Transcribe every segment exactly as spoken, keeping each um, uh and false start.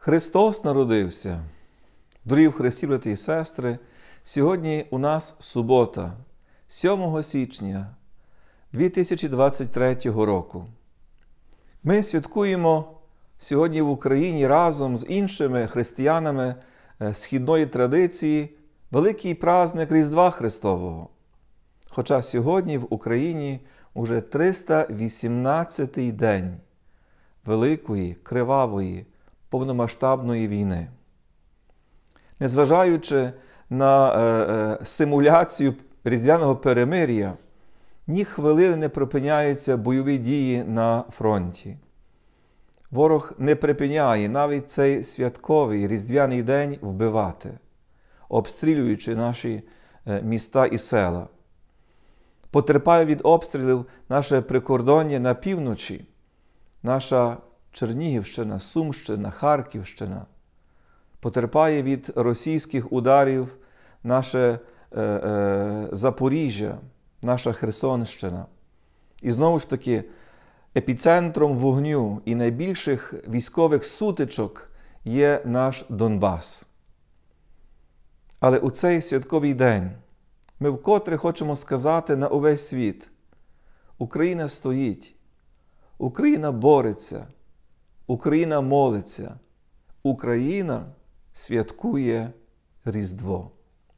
Христос народився. Дорогі в Христі, брати і сестри, сьогодні у нас субота, сьомого січня дві тисячі двадцять третього року. Ми святкуємо сьогодні в Україні разом з іншими християнами східної традиції великий праздник Різдва Христового. Хоча сьогодні в Україні уже триста вісімнадцятий день великої, кривавої, повномасштабної війни. Незважаючи на е, е, симуляцію різдвяного перемир'я, ні хвилини не припиняються бойові дії на фронті. Ворог не припиняє навіть цей святковий різдвяний день вбивати, обстрілюючи наші е, міста і села. Потерпає від обстрілів наше прикордоння на півночі, наша Чернігівщина, Сумщина, Харківщина. Потерпає від російських ударів наше е, е, Запоріжжя, наша Херсонщина. І знову ж таки, епіцентром вогню і найбільших військових сутичок є наш Донбас. Але у цей святковий день ми вкотре хочемо сказати на увесь світ: Україна стоїть, Україна бореться, Україна молиться, Україна святкує Різдво.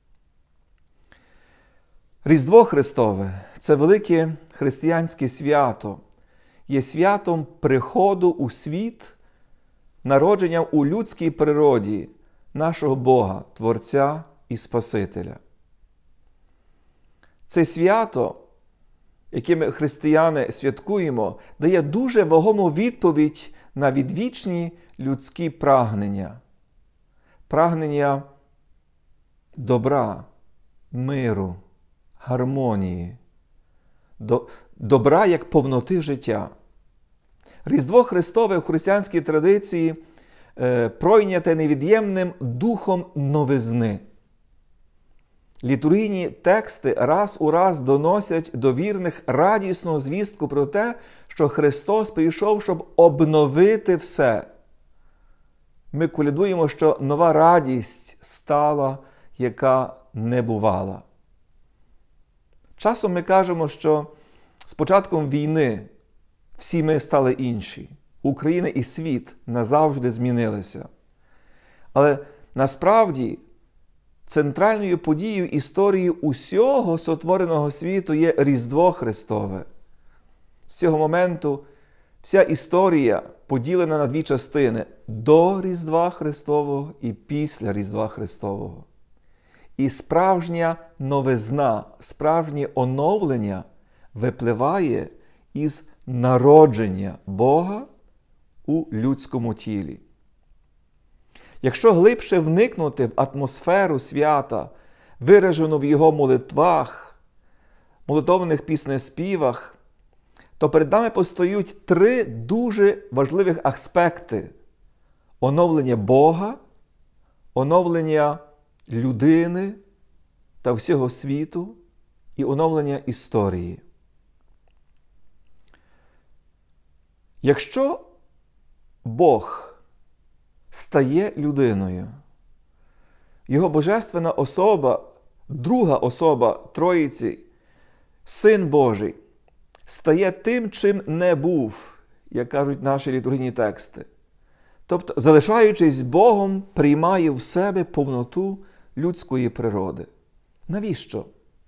Різдво Христове – це велике християнське свято, є святом приходу у світ, народження у людській природі нашого Бога, Творця і Спасителя. Це свято, яке ми, християни, святкуємо, дає дуже вагому відповідь на відвічні людські прагнення. Прагнення добра, миру, гармонії, добра як повноти життя. Різдво Христове в християнській традиції е, пройняте невід'ємним духом новизни. Літургійні тексти раз у раз доносять до вірних радісну звістку про те, що Христос прийшов, щоб обновити все. Ми колядуємо, що нова радість стала, яка не бувала. Часом ми кажемо, що з початком війни всі ми стали інші. Україна і світ назавжди змінилися. Але насправді центральною подією історії усього сотвореного світу є Різдво Христове. З цього моменту вся історія поділена на дві частини – до Різдва Христового і після Різдва Христового. І справжня новизна, справжнє оновлення випливає із народження Бога у людському тілі. Якщо глибше вникнути в атмосферу свята, виражену в його молитвах, молитовних піснеспівах, то перед нами постають три дуже важливих аспекти: оновлення Бога, оновлення людини та всього світу і оновлення історії. Якщо Бог стає людиною, його божественна особа, друга особа Троїці, Син Божий, стає тим, чим не був, як кажуть наші літургійні тексти. Тобто, залишаючись Богом, приймає в себе повноту людської природи. Навіщо?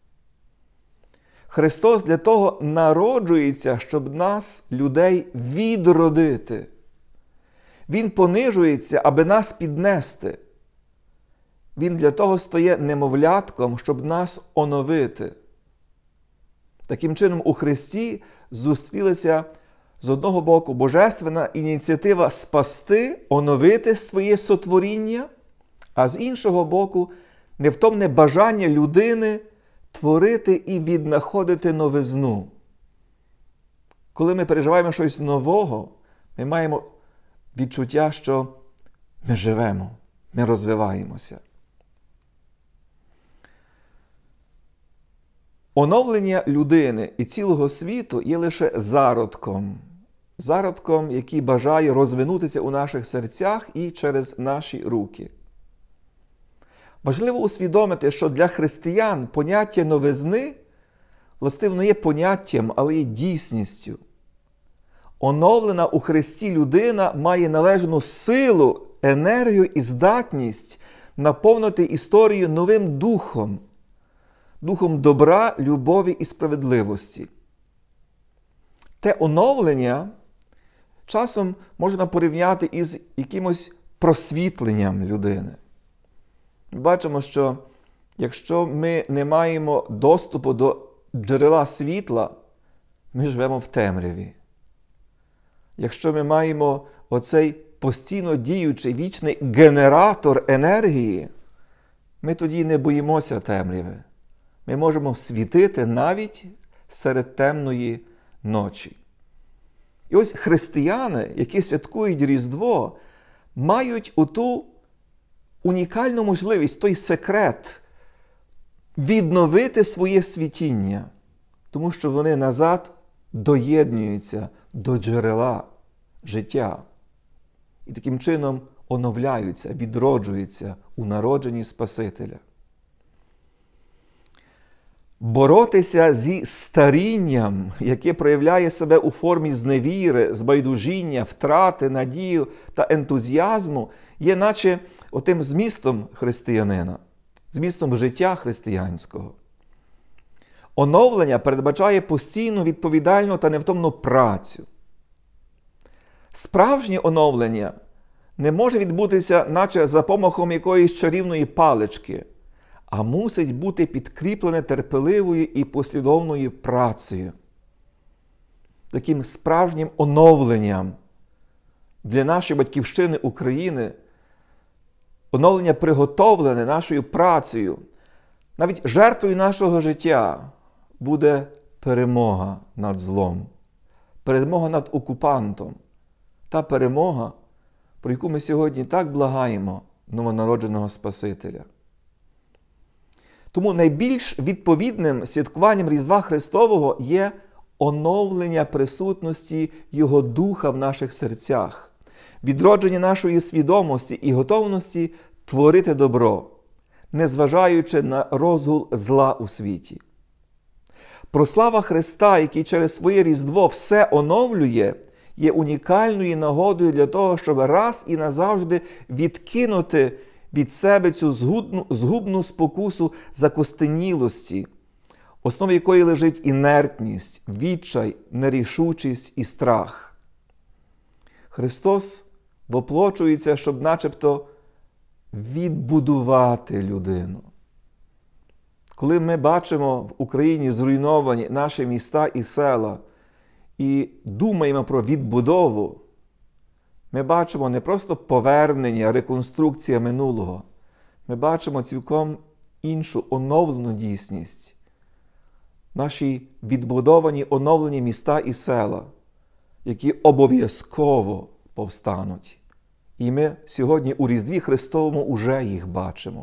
Христос для того народжується, щоб нас, людей, відродити. Він понижується, аби нас піднести. Він для того стає немовлятком, щоб нас оновити. Таким чином, у Христі зустрілася з одного боку божественна ініціатива спасти, оновити своє сотворіння, а з іншого боку невтомне бажання людини творити і віднаходити новизну. Коли ми переживаємо щось нового, ми маємо відчуття, що ми живемо, ми розвиваємося. Оновлення людини і цілого світу є лише зародком, зародком, який бажає розвинутися у наших серцях і через наші руки. Важливо усвідомити, що для християн поняття новизни, властиво, не є поняттям, але є дійсністю. Оновлена у Христі людина має належну силу, енергію і здатність наповнити історію новим духом, духом добра, любові і справедливості. Те оновлення часом можна порівняти із якимось просвітленням людини. Ми бачимо, що якщо ми не маємо доступу до джерела світла, ми живемо в темряві. Якщо ми маємо оцей постійно діючий вічний генератор енергії, ми тоді не боїмося темряви. Ми можемо світити навіть серед темної ночі. І ось християни, які святкують Різдво, мають оту унікальну можливість, той секрет відновити своє світіння, тому що вони назад доєднуються до джерела життя. І таким чином оновляються, відроджуються у народженні Спасителя. Боротися зі старінням, яке проявляє себе у формі зневіри, збайдужіння, втрати, надії та ентузіазму, є наче отим змістом християнина, змістом життя християнського. Оновлення передбачає постійну, відповідальну та невтомну працю. Справжнє оновлення не може відбутися наче за помахом якоїсь чарівної палички, а мусить бути підкріплене терпеливою і послідовною працею. Таким справжнім оновленням для нашої батьківщини України, оновлення приготовлене нашою працею, навіть жертвою нашого життя, буде перемога над злом, перемога над окупантом, та перемога, про яку ми сьогодні так благаємо новонародженого Спасителя. Тому найбільш відповідним святкуванням Різдва Христового є оновлення присутності Його Духа в наших серцях, відродження нашої свідомості і готовності творити добро, незважаючи на розгул зла у світі. Прослава Христа, який через своє Різдво все оновлює, є унікальною нагодою для того, щоб раз і назавжди відкинути від себе цю згубну, згубну спокусу закостенілості, в основі якої лежить інертність, відчай, нерішучість і страх. Христос воплочується, щоб начебто відбудувати людину. Коли ми бачимо в Україні зруйновані наші міста і села і думаємо про відбудову, ми бачимо не просто повернення, реконструкція минулого. Ми бачимо цілком іншу оновлену дійсність. Наші відбудовані, оновлені міста і села, які обов'язково повстануть. І ми сьогодні у Різдві Христовому уже їх бачимо.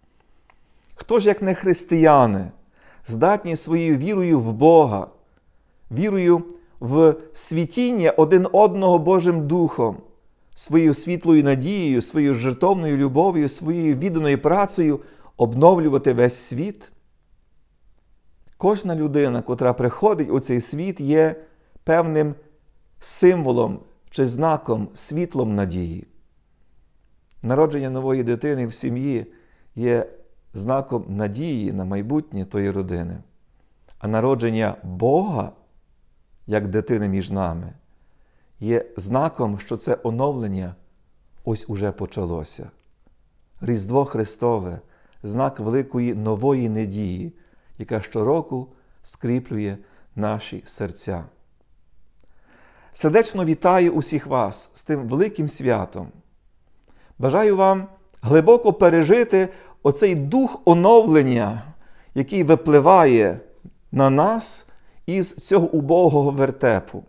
Хто ж, як не християни, здатні своєю вірою в Бога, вірою в світіння один одного Божим Духом, своєю світлою надією, своєю жертовною любов'ю, своєю відданою працею обновлювати весь світ? Кожна людина, котра приходить у цей світ, є певним символом чи знаком, світлом надії. Народження нової дитини в сім'ї є знаком надії на майбутнє тої родини. А народження Бога, як дитини між нами, є знаком, що це оновлення ось уже почалося. Різдво Христове – знак великої нової надії, яка щороку скріплює наші серця. Сердечно вітаю усіх вас з тим великим святом. Бажаю вам глибоко пережити оцей дух оновлення, який випливає на нас із цього убогого вертепу.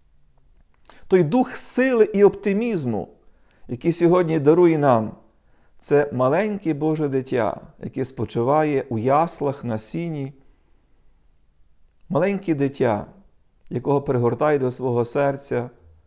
Той дух сили і оптимізму, який сьогодні дарує нам, це маленьке Боже дитя, яке спочиває у яслах на сіні. Маленьке дитя, якого пригортає до свого серця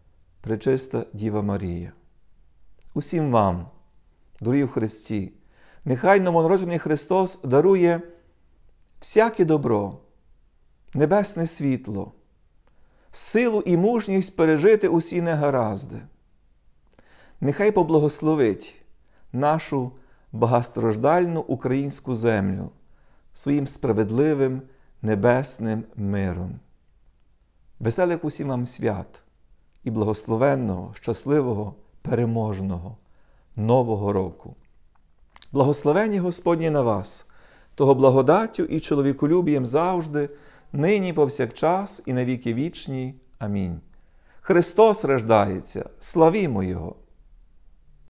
Пречиста Діва Марія. Усім вам, дорогі в Христі, нехай новонароджений Христос дарує всяке добро, небесне світло, силу і мужність пережити усі негаразди. Нехай поблагословить нашу багатостраждальну українську землю своїм справедливим небесним миром. Веселих усім вам свят і благословенного, щасливого, переможного Нового року. Благословення Господні на вас, того благодаттю і чоловіколюбієм завжди, нині повсякчас і на віки вічні. Амінь. Христос рождається, славімо Його!